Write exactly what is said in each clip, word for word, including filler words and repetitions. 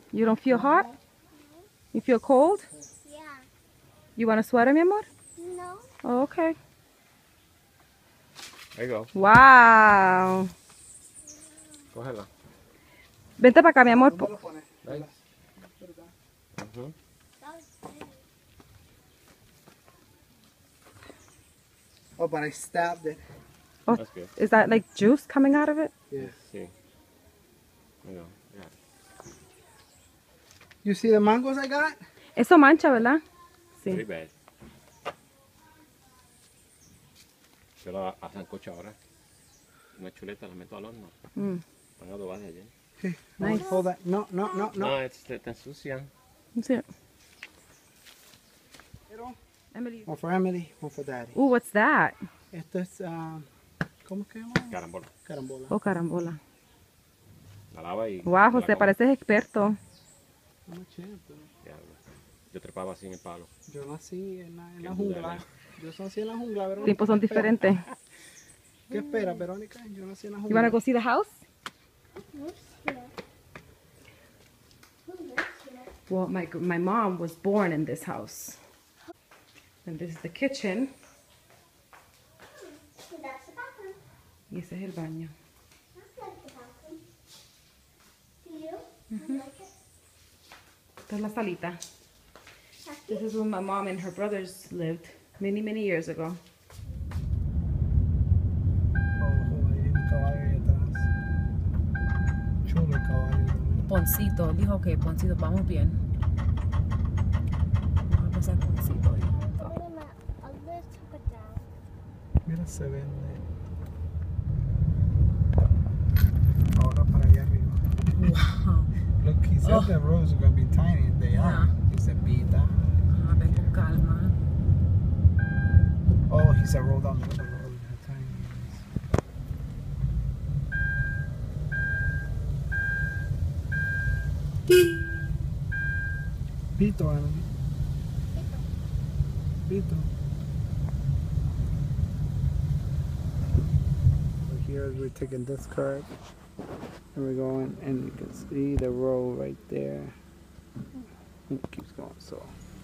You don't feel hot? You feel cold? Yeah. You want a sweater, mi amor? No. Oh, okay. There you go. Wow. Cógela. Vente para acá, mi amor. Ven. Ujú. Oh, but I stabbed it. Oh, That's good. is that like juice coming out of it? Yeah. Sí. There you go. Yeah. You see the mangoes I got? Eso mancha, ¿verdad? Very Sí. bad. Yo la a sancocho ahora. Una chuleta la meto al horno. Mm. Van adobadas ayer. Okay. Nice. Hold that. No, no, no, no. No, es, te, te ensucian. That's it. Emily. One for Emily, one for Daddy. Ooh, what's that? Esto es, um, ¿cómo se llama? Carambola. Carambola. Oh, carambola. La lava y... Wow, te la José, comes. pareces experto. No me siento. Diablo. Yo trepaba así en el palo. Yo nací en la, en la Qué jungla. duda, Yo nací en la jungla, Verónica. Tiempos son diferentes. ¿Qué espera, Verónica? Yo nací en la You jungla. wanna go see the house? Well, my my mom was born in this house. And this is the kitchen. That's the bathroom. Y ese es el baño. That's like the bathroom. Do you? I like it. Esta es la salita. This is where my mom and her brothers lived many, many years ago. Oh, hay un caballo ahí atrás. Chulo el caballo también. Poncito, dijo que Poncito, vamos bien. Vamos a pasar Poncito. Wait a minute. I'll just took it down. Mira, se vende. Ahora para allá arriba. Wow. Look, he said Oh. the roads are going to be tiny. They are. Yeah. He said, Pita. A ver, con calma. Oh, he said, roll down the road. How tiny it is. Pito, Emily. Pito. So here we're taking this curve. And we're going, and you can see the road right there. It keeps going, so.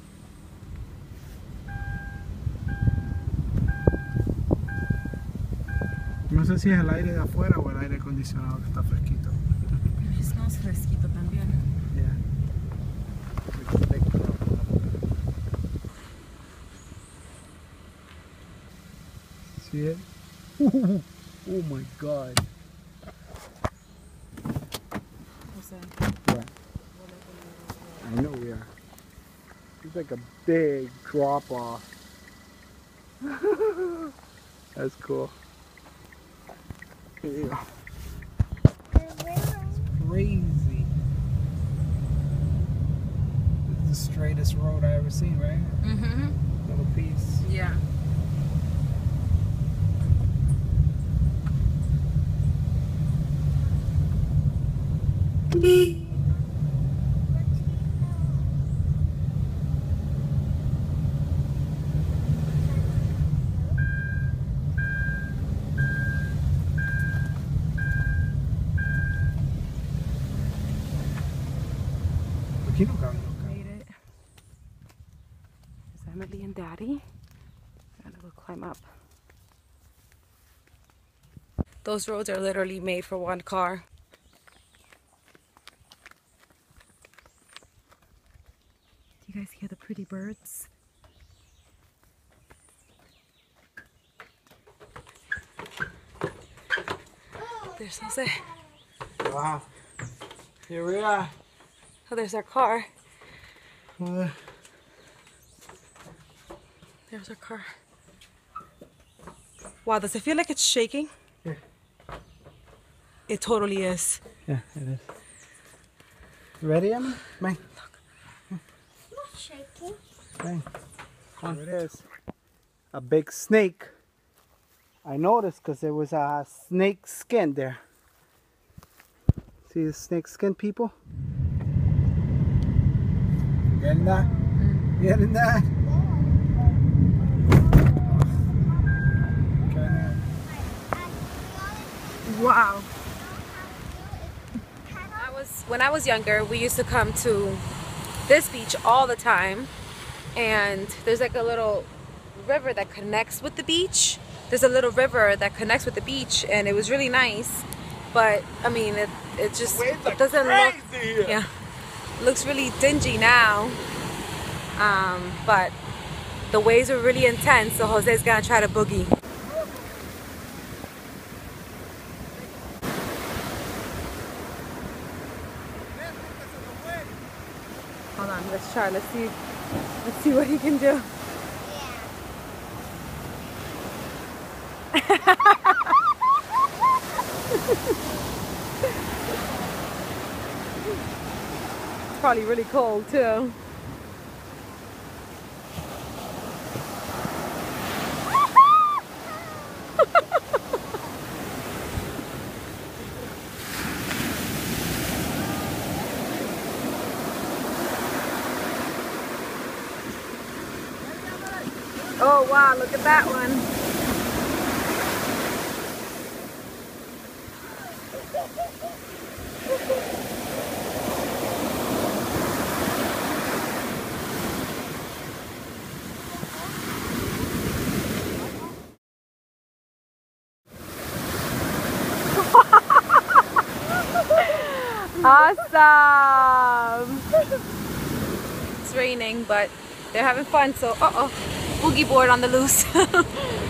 No sé si es el aire de afuera o el aire acondicionado que está fresquito. It smells fresquito también. Yeah. See it? Oh my god. Jose. Yeah. I know we are. It's like a big drop off. That's cool. Here you go. Crazy. This is the straightest road I ever seen, right? Mm-hmm. Little piece. Yeah. Aquí no cabe, no cabe. Made it. There's Emily and Daddy. I'm gonna go climb up. Those roads are literally made for one car. Do you guys hear the pretty birds? There's Jose. Wow. Here we are. Oh, there's our car. Uh, There's our car. Wow, does it feel like it's shaking? Yeah. It totally is. yeah, it is. You ready, Emma? Bang. Not shaking. Bang. There it is. A big snake. I noticed because there was a snake skin there. See the snake skin, people? You getting that? You getting that? Okay. Wow. That was was when I was younger, we used to come to this beach all the time, and there's like a little river that connects with the beach. There's a little river that connects with the beach, and it was really nice. But I mean, it it just it doesn't look yeah looks really dingy now. Um, but the waves are really intense, so Jose's gonna try to boogie. Hold on, let's try. Let's see. Let's see what he can do. It's probably really cold too. Oh wow, look at that one. Awesome! It's raining, but they're having fun, so uh-oh, boogie board on the loose.